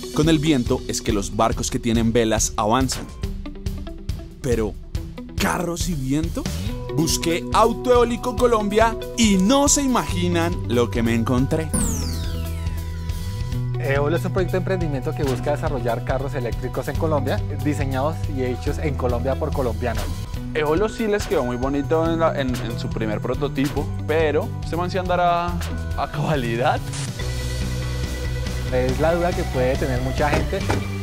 Con el viento es que los barcos que tienen velas avanzan. Pero, ¿carros y viento? Busqué Auto Eólico Colombia y no se imaginan lo que me encontré. Eolo es un proyecto de emprendimiento que busca desarrollar carros eléctricos en Colombia, diseñados y hechos en Colombia por colombianos. Eolo sí les quedó muy bonito en su primer prototipo, pero ¿este man sí andará a cabalidad? Es la duda que puede tener mucha gente.